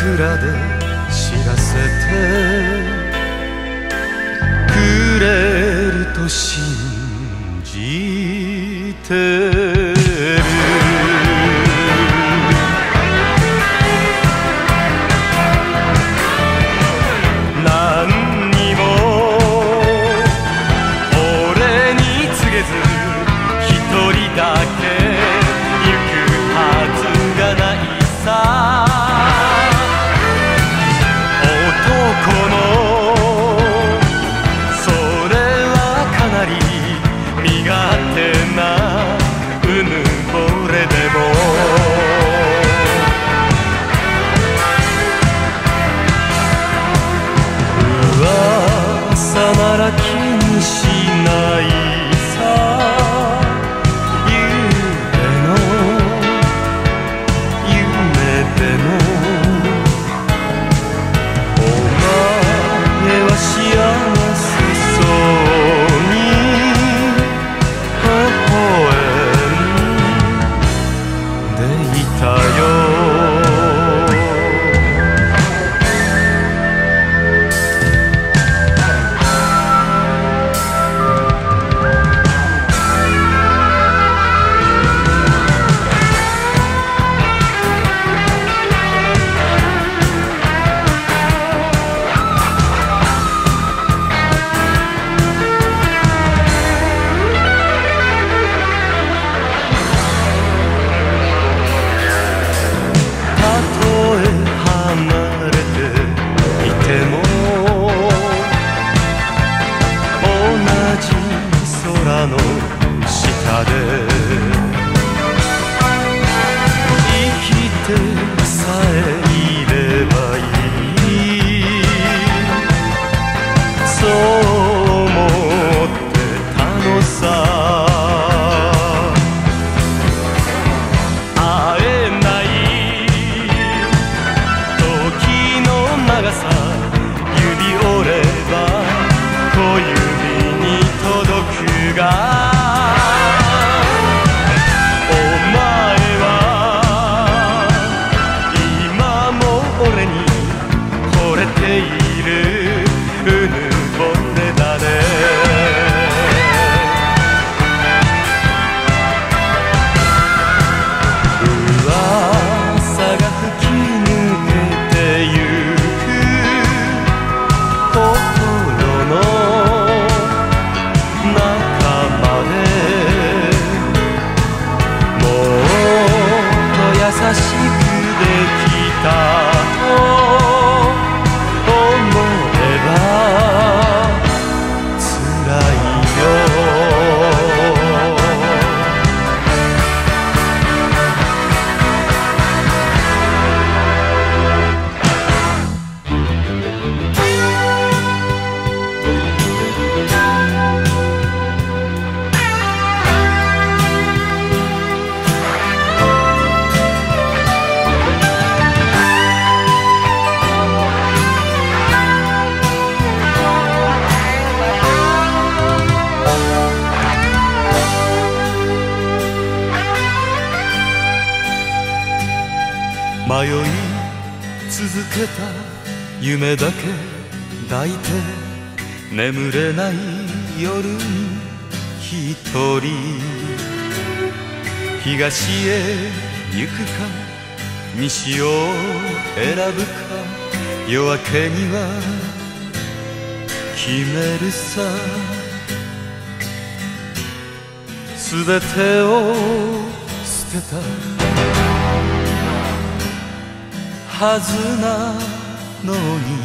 枕で知らせてくれると信じてる。何にも俺に告げず一人だけ行くはずがないさ。男のそれはかなり身勝手なうぬぼれでも噂なら気にしないさ。迷い続けた夢だけ抱いて眠れない夜に一人東へ行くか西を選ぶか夜明けには決めるさ。すべてを捨てたはずなのに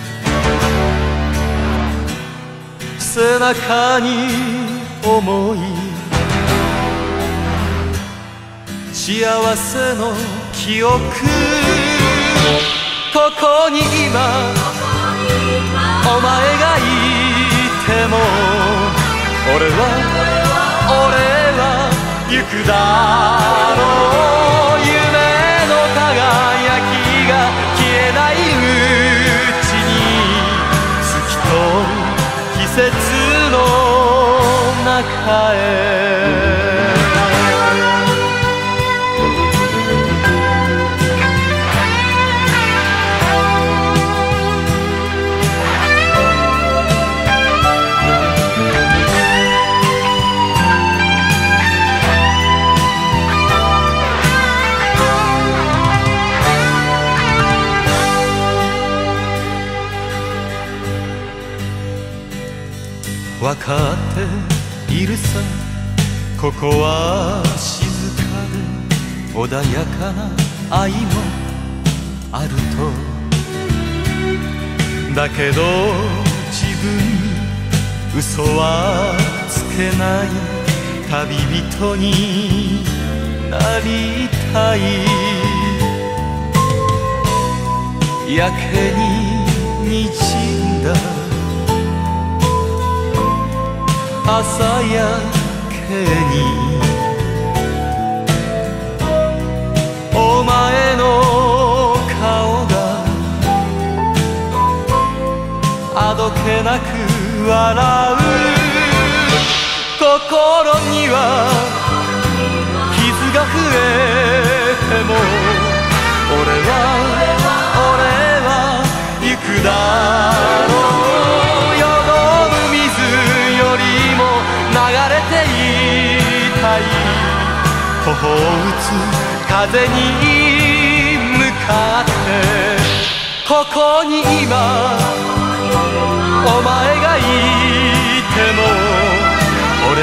背中に重い幸せの記憶ここに今お前がいても俺は行くだろう。夢の輝きが消えないうちに透き通る季節の中へ。 かっているさ。ここは静かで穏やかな愛もあると。だけど自分に嘘はつけない旅人になりたい。やけに滲んだ朝焼けにお前の顔があどけなく笑う。心には傷が増えても俺は行くだろう。よどむ水よりも流れていたい。頬を打つ風に向かってここに今お前がいても俺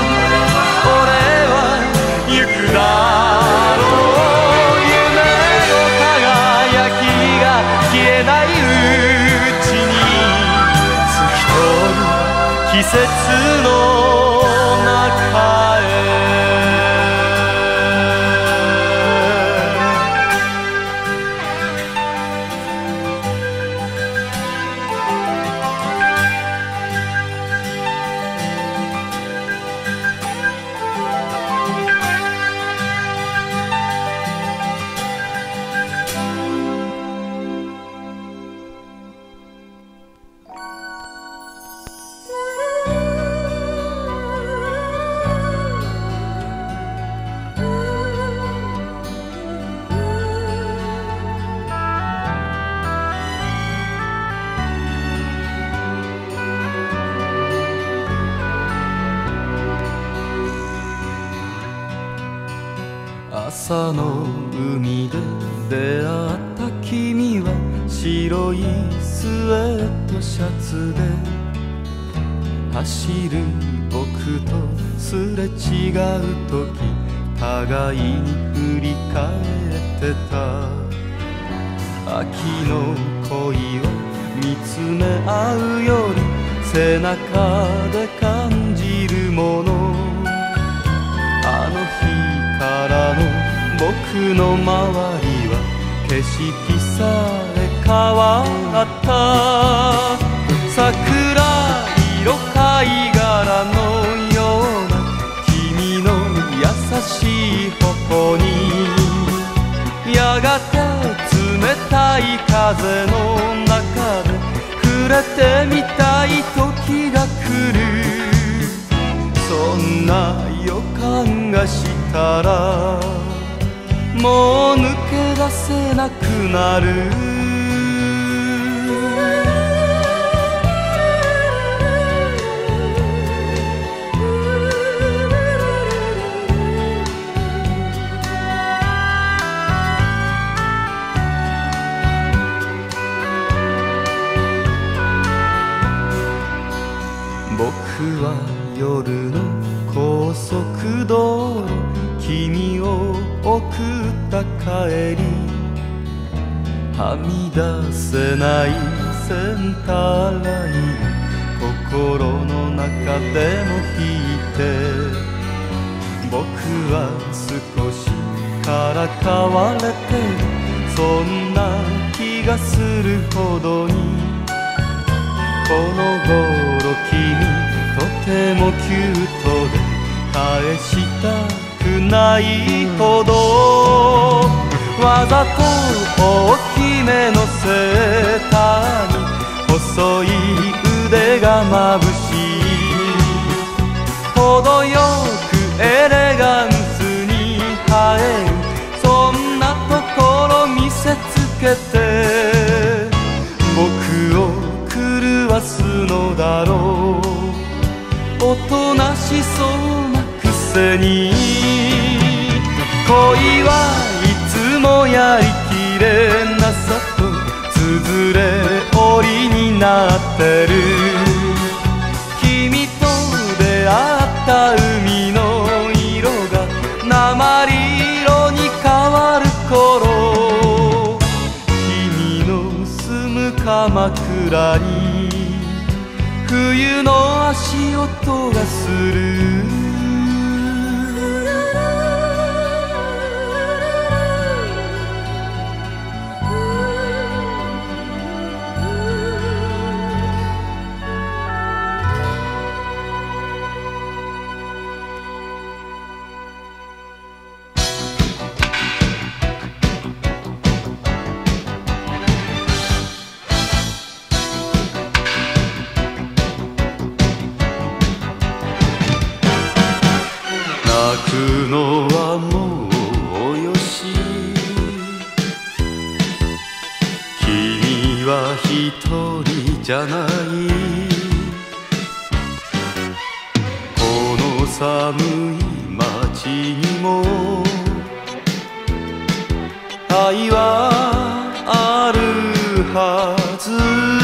は行くだろう。夢の輝きが消えないうちに透き通る季節の中へ。朝の海で出会った君は白いスウェットシャツで走る僕とすれ違う時互いに振り返ってた。秋の恋を見つめ合うより背中で感じるもの。あの日からの僕の周りは景色さえ変わった。桜色貝殻のような君の優しい頬にやがて冷たい風の中で触れてみたい時が来る。そんな予感がしたらもう抜け出せなくなる。僕は夜の高速道路君を送った帰りはみ出せないセンターライン心の中でも弾いて僕は少しからかわれてそんな気がするほどにこの頃君とてもキュートで返したくないほどわざと大きめのセーターに細い腕がまぶしい程よくエレガンスに映えるそんなところ見せつけて僕を狂わすのだろうおとなしそうなくせに恋はいつもやりきれなさとつづれ折りになってる君と桜に冬の足音がする。泣くのはもうよし、君は一人じゃない。この寒い街にも愛はあるはず。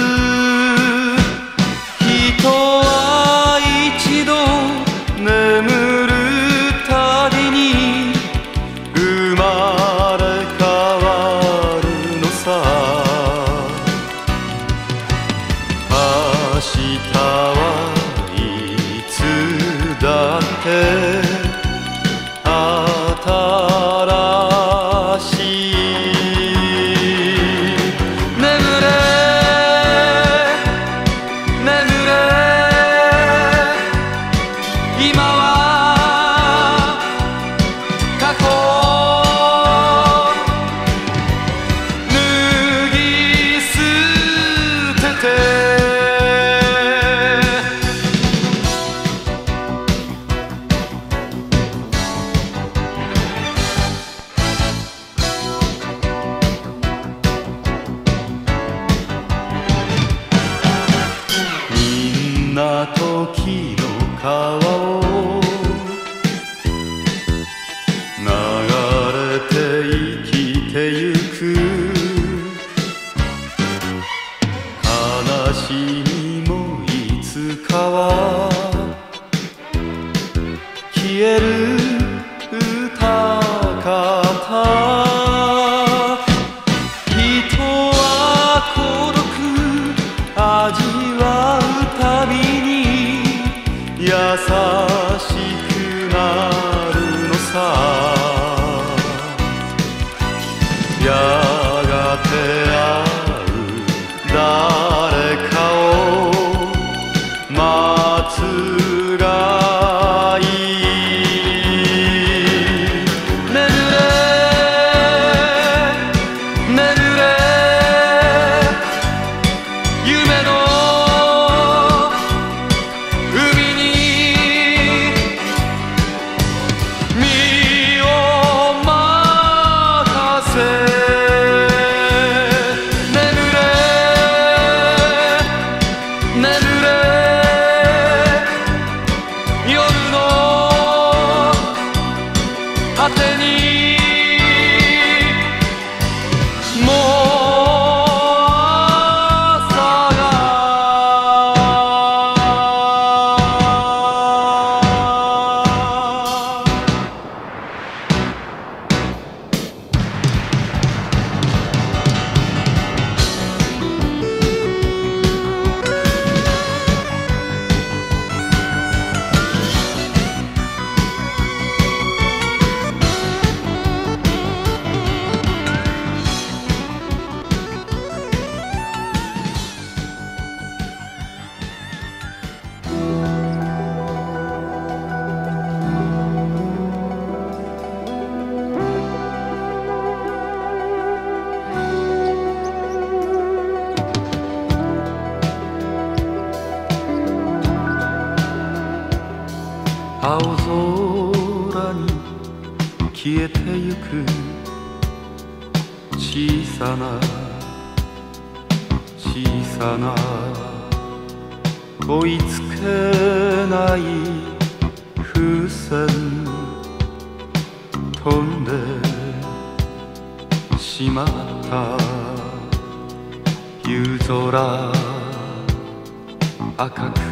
人は一度眠るだって新しい。眠れ眠れ今は過去脱ぎ捨てて時の川を流れて生きてゆく。悲しみもいつかは消える歌方。人は孤独味わうたびに優しくなるのさ。やがて会う誰かを待つがいい。眠れ眠れ夢の果てにもう朝が。青空に消えてゆく小さな小さな追いつけない風船飛んでしまった夕空赤く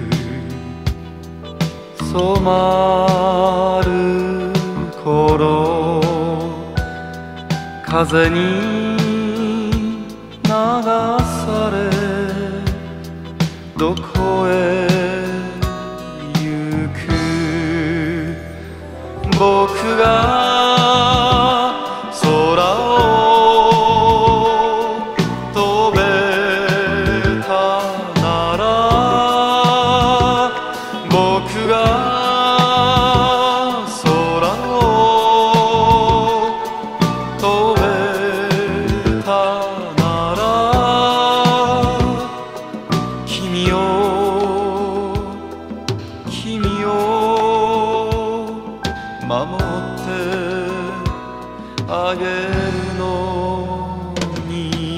染まる頃風に流されどこへ行く僕が空を飛べたなら僕が空を飛べたなら君を守ってあげるのに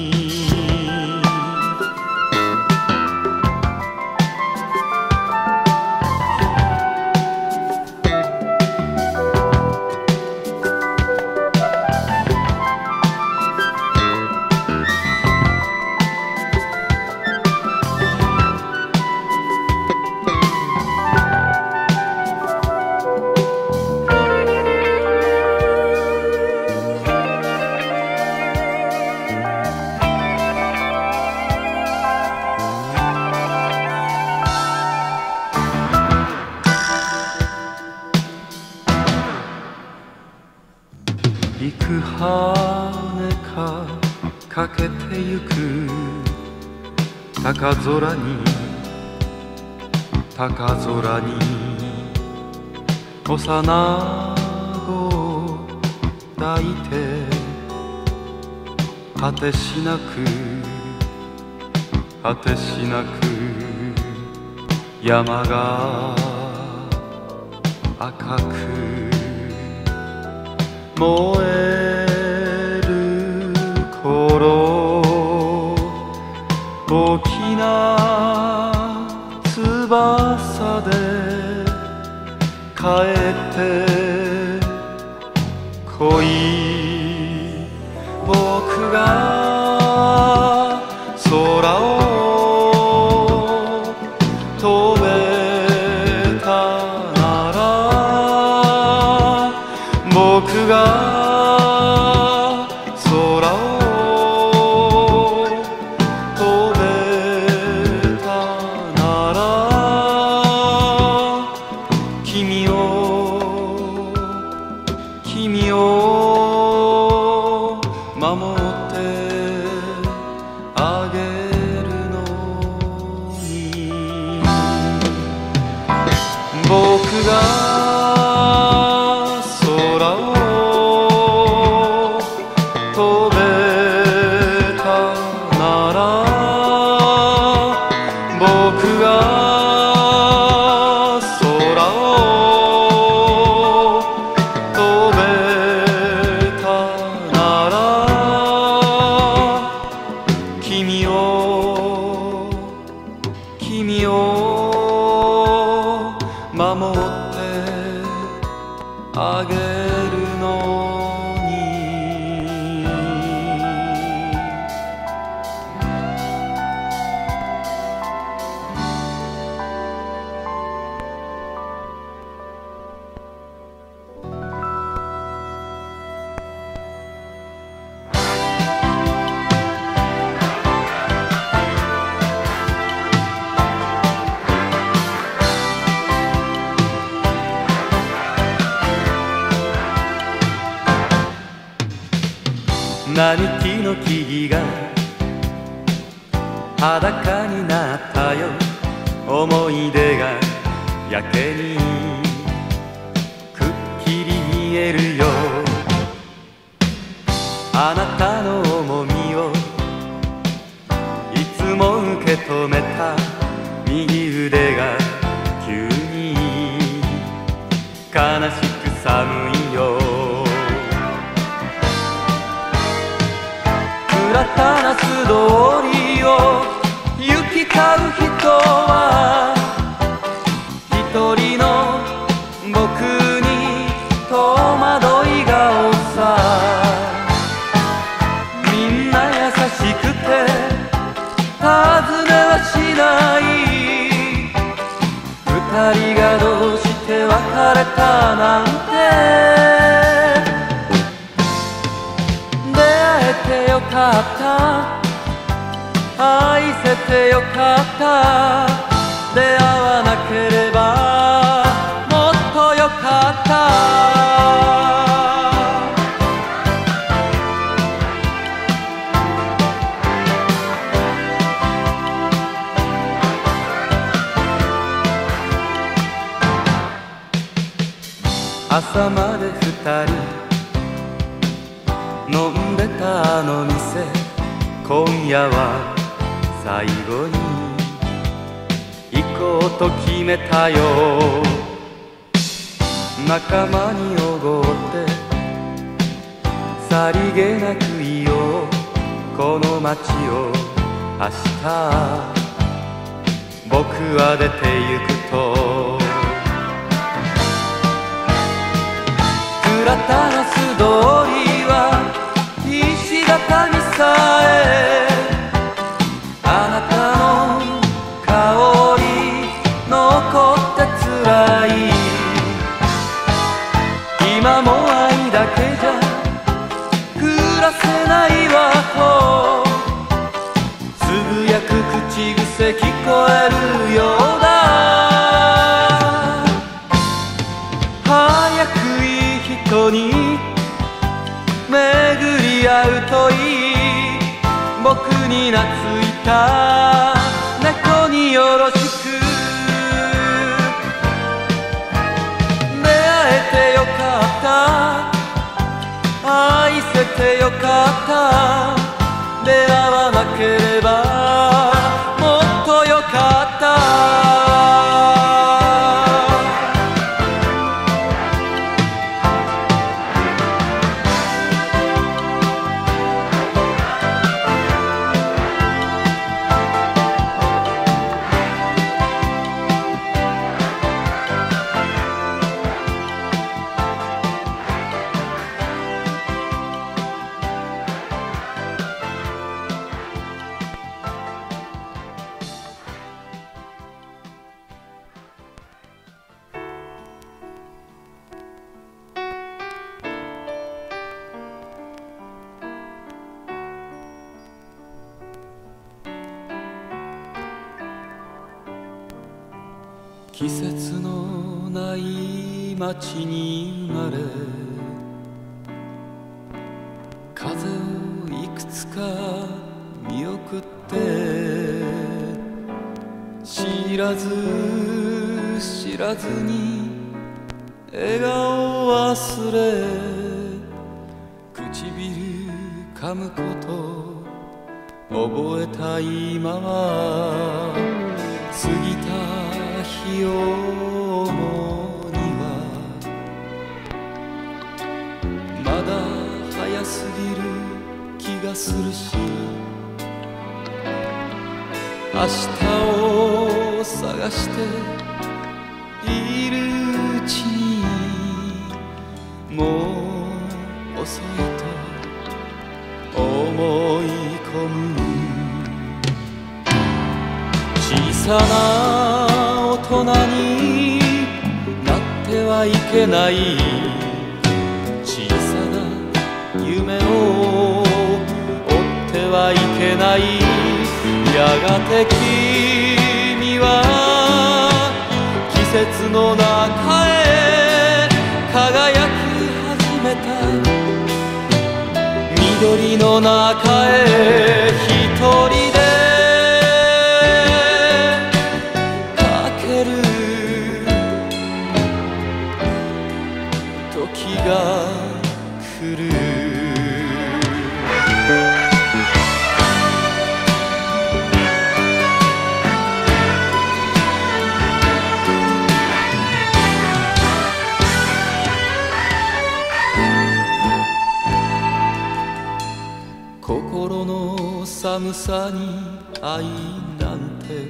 幾羽かけてゆく高空に幼子を抱いて果てしなく山が赤く燃える頃大きな翼で帰ってこい僕が空を飛べたなら僕が空を飛べたなら君を守ってあげるのに僕が空を飛べたなら僕が空を飛べたなら君を守ってあげるのに並木の木々が裸になったよ思い出がやけにくっきり見えるよあなたの重みをいつも受け止めた右腕が急に悲しく寒いよ新たな素通りを行き交う人は一人の僕に戸惑い顔さみんな優しくて尋ねはしない二人がどうして別れたなんてよかった愛せてよかった、出会わなければもっとよかった。朝まで二人飲んでたあの店、今夜は最後に行こうと決めたよ。仲間におごってさりげなくいようこの街を明日、僕は出て行くと倉田の素通りは石畳さえ、あなたの香り残ってつらい、今も愛だけじゃ暮らせないわとつぶやく口癖聞こえるようだ。早くいい人に巡り合うといい、僕に懐いた猫によろしく。出会えてよかった、愛せてよかった、出会わなければもっとよかった。季節のない街に生まれ、風をいくつか見送って、知らず知らずに笑顔を忘れ、唇噛むこと覚えた今は、過ぎた日を思うにはまだ早すぎる気がするし、明日を探しているうちにもう遅いと思い込む。小さな大人になってはいけない、小さな夢を追ってはいけない、やがて君は季節の中へ輝き始めた、緑の中へ一人で時が来る。心の寒さに愛なんて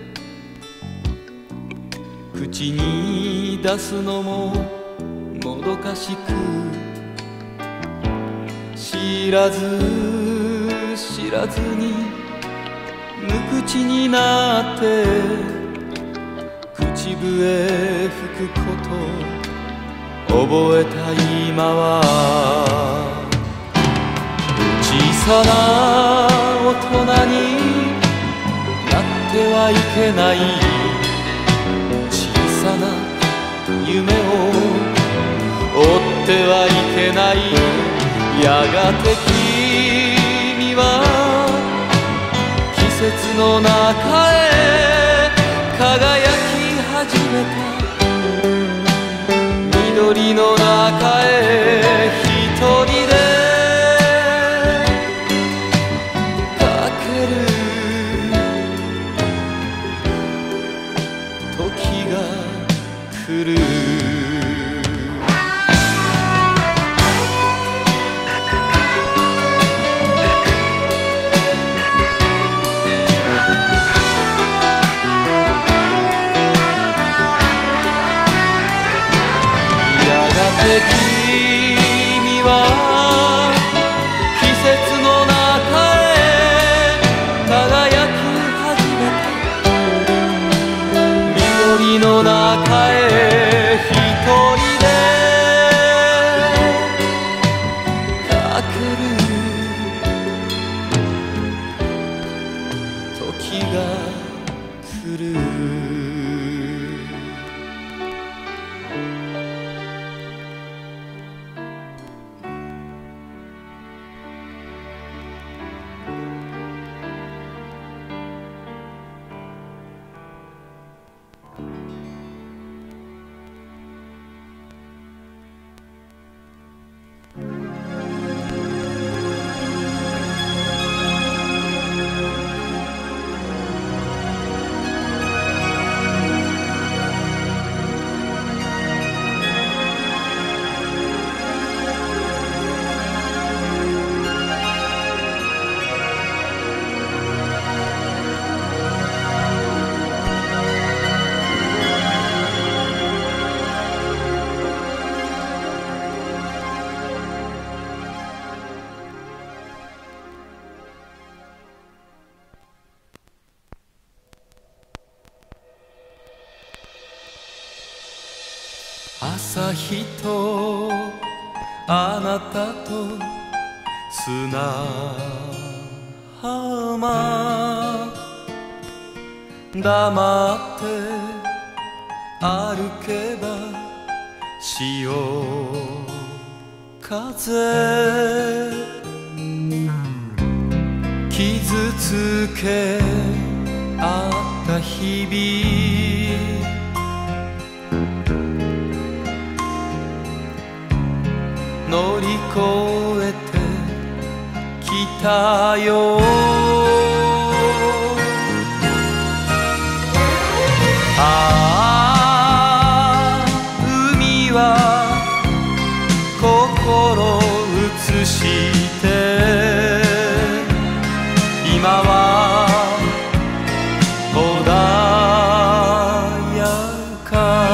口に出すのももどかしく、知らず知らずに無口になって口笛吹くこと覚えた今は、小さな大人にってはいけない小さな夢を追ってはいけない。やがて君は季節の中へ輝き始めた。緑の中へ一人で駆ける。時が来る。君は季節の中へ輝き始めた。緑の中へ一人で駆ける。時が来る。朝日とあなたと砂浜黙って歩けば潮風傷つけ合った日々乗り越えてきたよ。ああ海は心映して今は穏やか。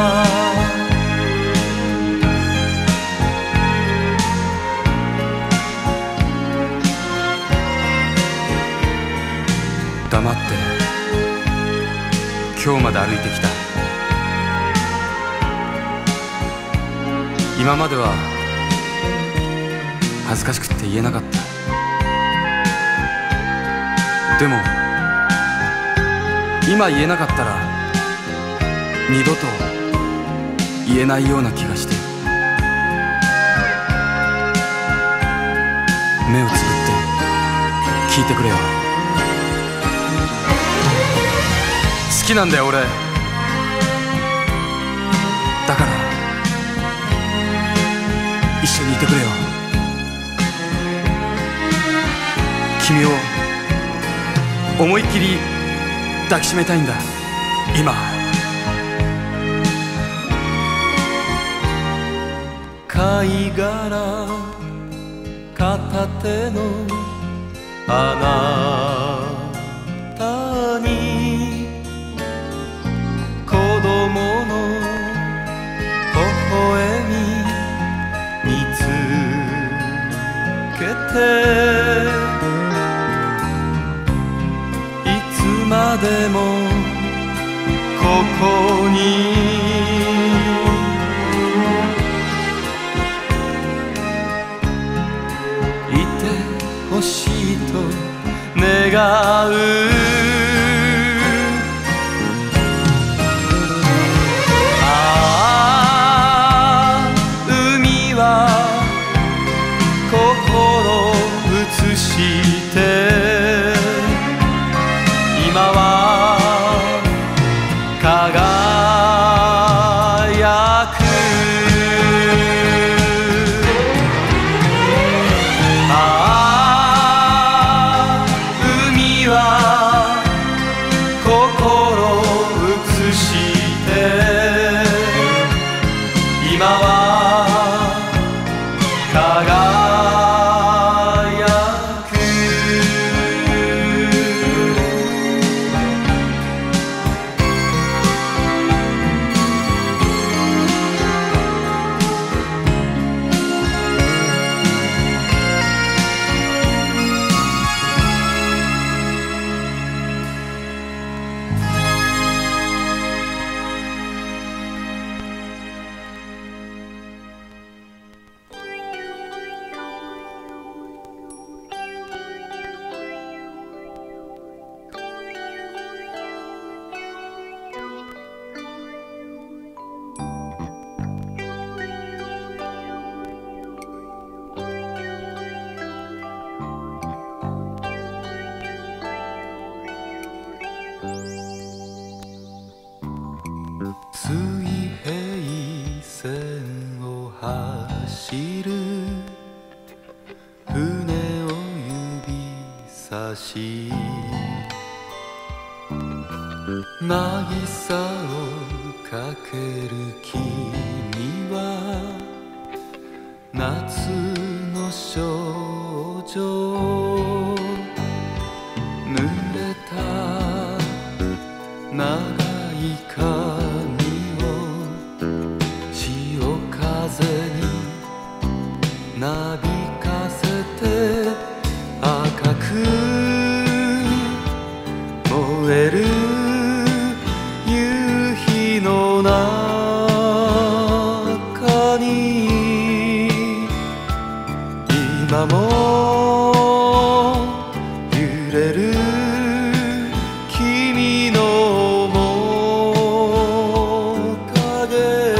黙って今日まで歩いてきた。今までは恥ずかしくって言えなかった。でも今言えなかったら二度と言えないような気がして。目をつぶって聞いてくれよ。好きなんだよ俺。だから一緒にいてくれよ。君を思いっきり抱きしめたいんだ今。貝殻片手のあなたに子供の微笑み見つけていつまでもここにいてほしいと願う。 走る船を指差し渚をかける君は夏の少女濡れた長い髪を潮風になびかせて赤く燃える夕日の中に今も揺れる君の面影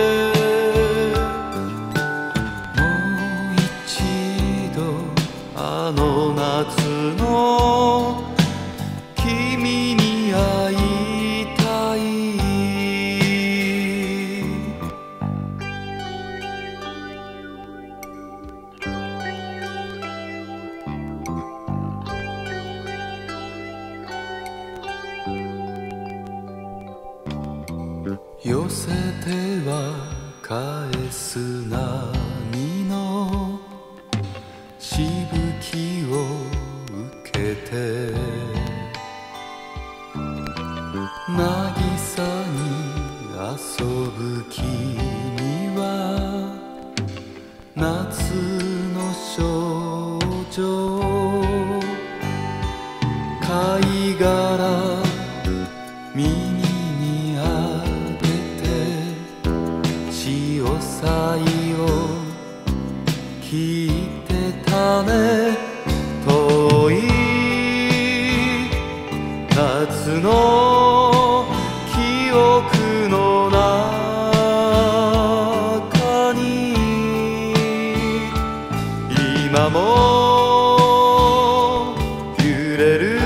もう一度あの夏の君に会いたい寄せては返す波のしぶきを受けて渚に遊ぶ君は夏の少女貝殻耳に当てて潮騒を聞いてたね遠い夏の記憶の中に今も揺れる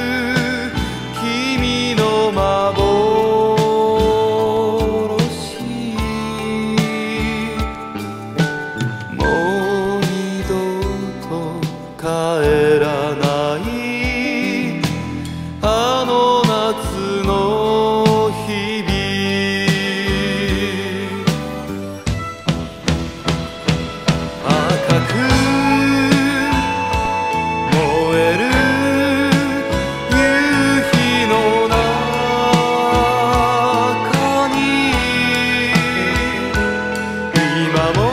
君の幻もう二度と帰らないあの夏の日々赤く燃える夕日の中に今も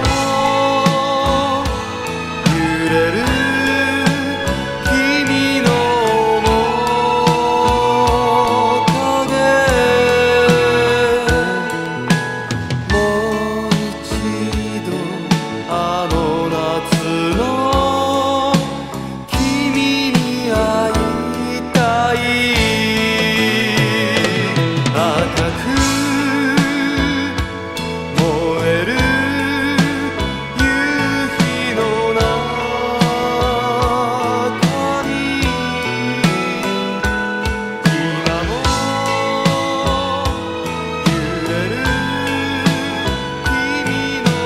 揺れる君の面影もう一度あの夏の君に会いたい赤く燃える夕日の中に今も揺れる君の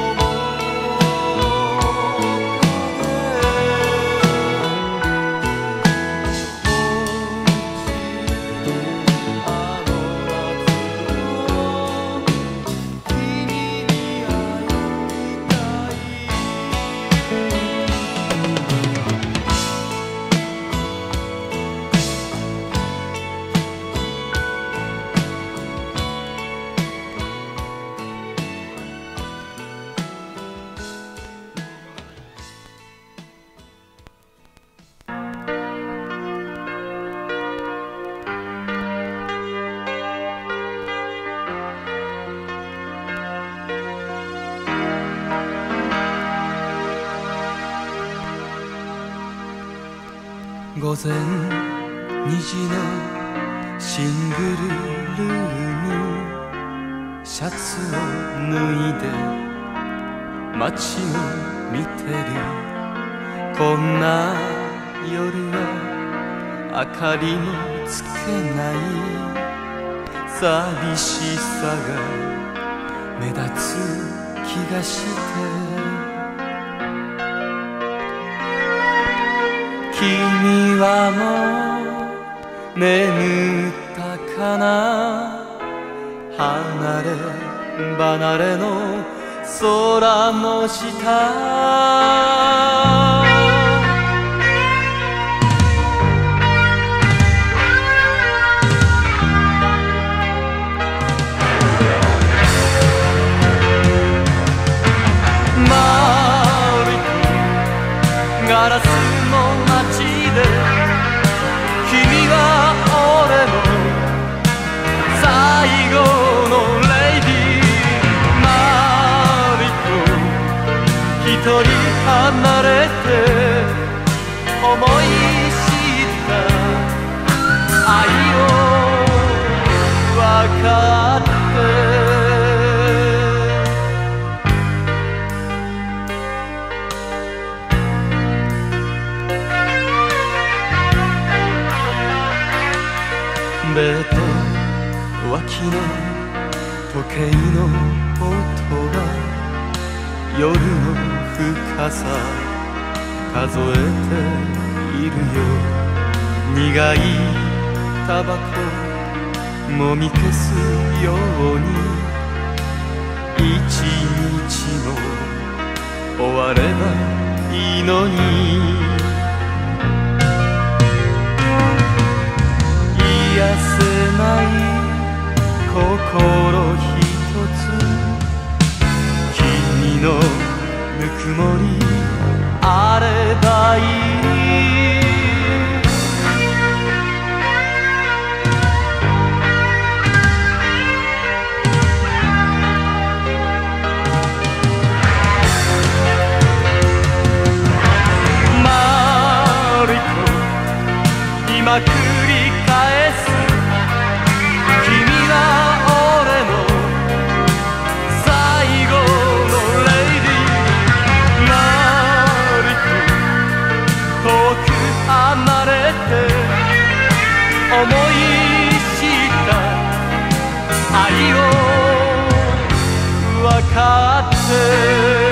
午前2時のシングルルームシャツを脱いで街を見てるこんな夜は明かりもつけない寂しさが目立つ気がして君はもう眠ったかな離れ離れの空の下ガラスの街で君は俺の最後のレイディーマリコ一人離れて思い知った愛を分かってベッド脇の時計の音が夜の深さ数えているよ苦いタバコもみ消すように一日も終わればいいのに癒せない心ひとつ君のぬくもりあればいいマリコ今繰り返す君は俺の最後のレイディーマリコ遠く離れて思い知った愛を分かって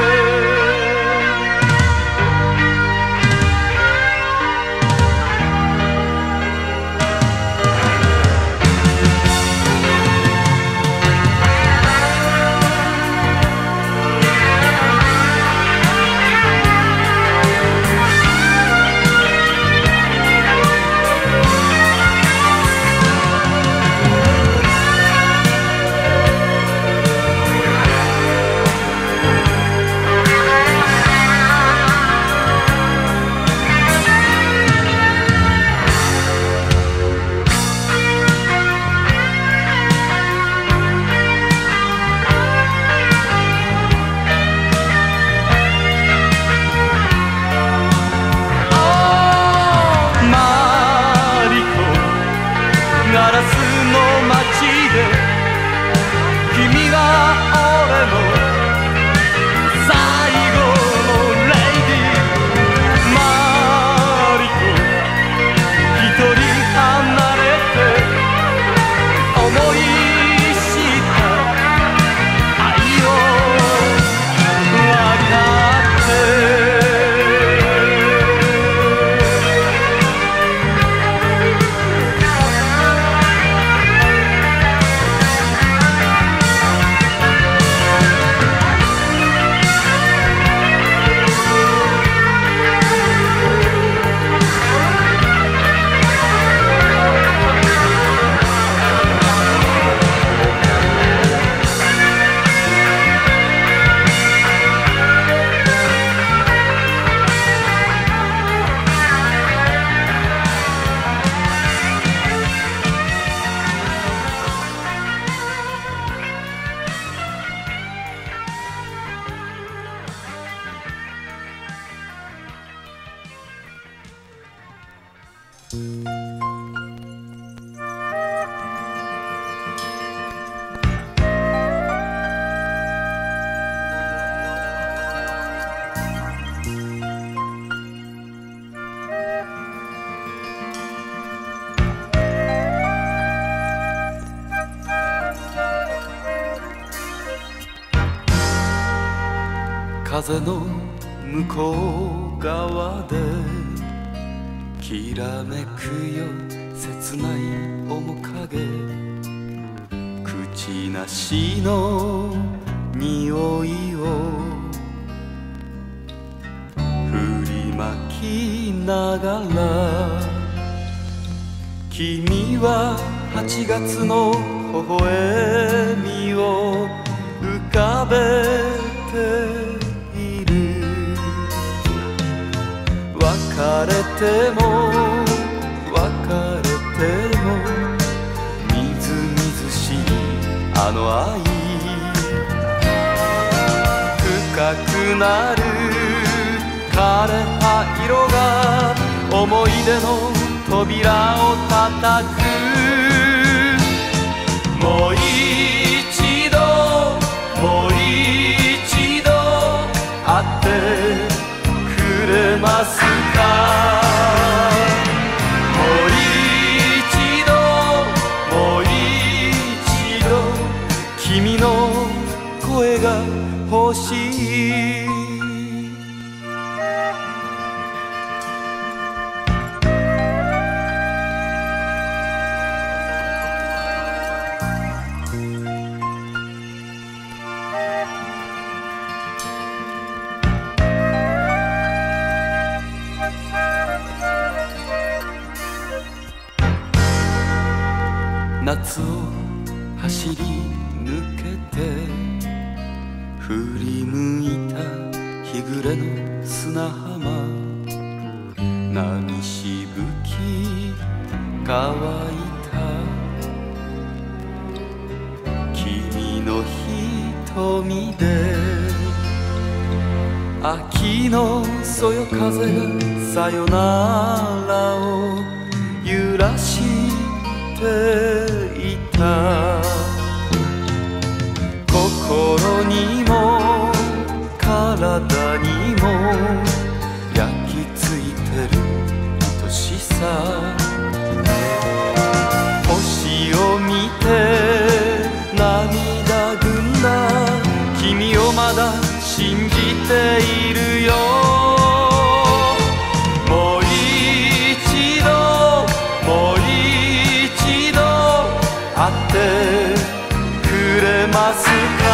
風の向こう側できらめくよ切ない面影、口なしの匂いを振りまきながら、君は8月の微笑みを浮かべている。別れても別れてもみずみずしいあの愛、深くなる枯葉色が思い出の扉を叩く。もう一度もう一度会ってくれますか。もう一度もう一度君の声が欲しい。夏を走り抜けて振り向いた日暮れの砂浜、波しぶき乾いた君の瞳で、秋のそよ風がさよならを揺らしていた。心にも体にも焼き付いてる愛しさ、星を見て涙ぐんだ君をまだ信じているよ。もう一度もう一度会ってくれますか。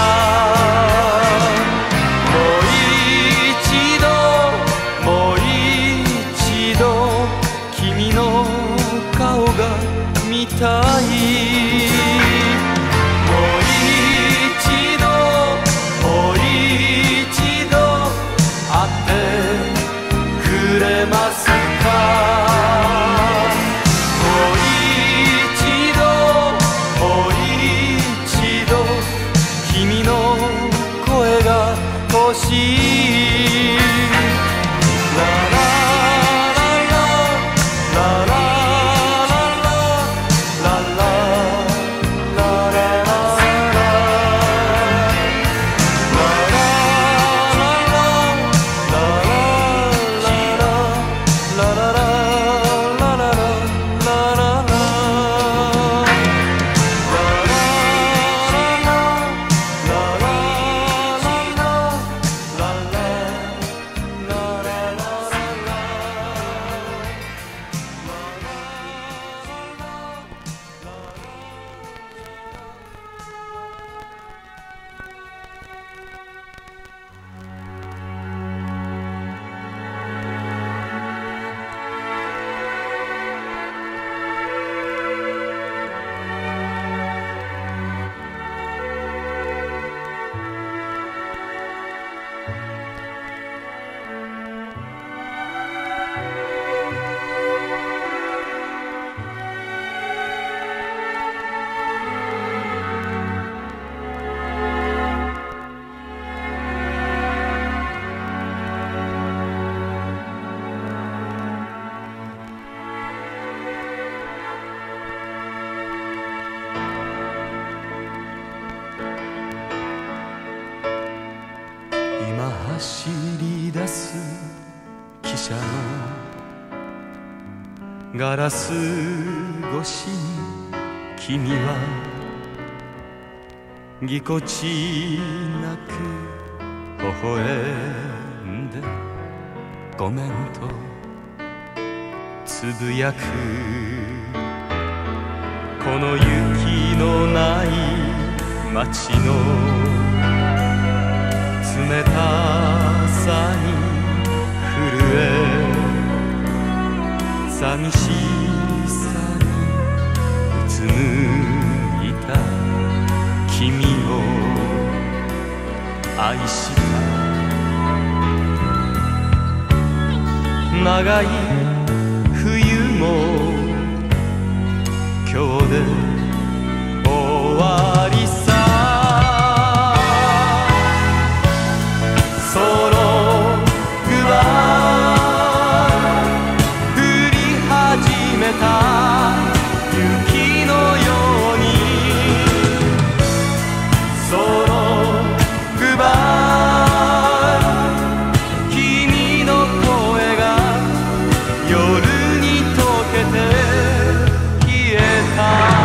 もう一度もう一度君の顔が見たい。もう一度もう一度会ってくれますか。欲しい。ララララララララララ走り出す汽車のガラス越しに君はぎこちなく微声でごめんとつぶやくこの雪のない街の冷たさに震え寂しさにうつむいた君を愛した長い冬も今日で終わりさそのグバー降り始めた雪のようにそのグバー君の声が夜に溶けて消えた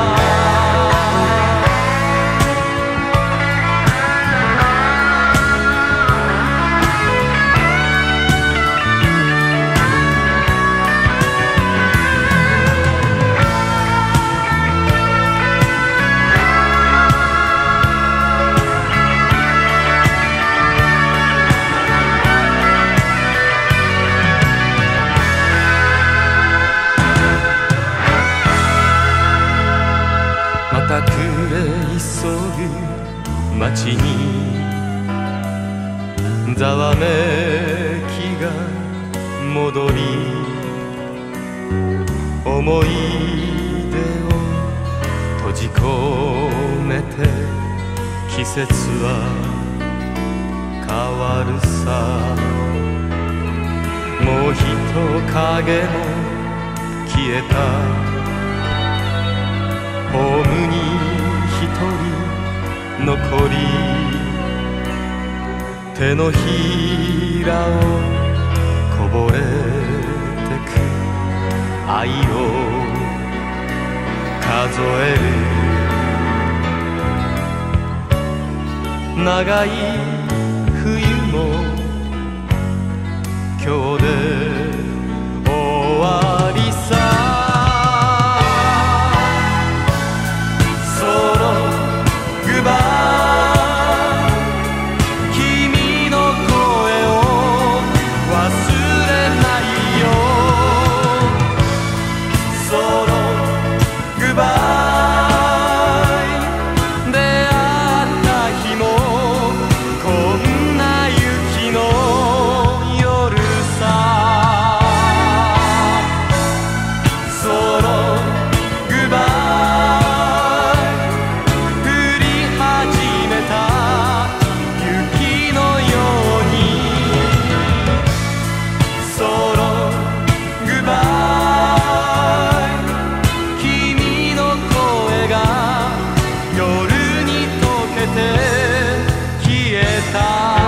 また暮れ急ぐ街にざわめきが戻り思い出を閉じ込めて季節は変わるさもう人影も消えたホームに一人残り手のひらをこぼれてく愛を数える長い冬も今日で終わりさ夜に溶けて消えた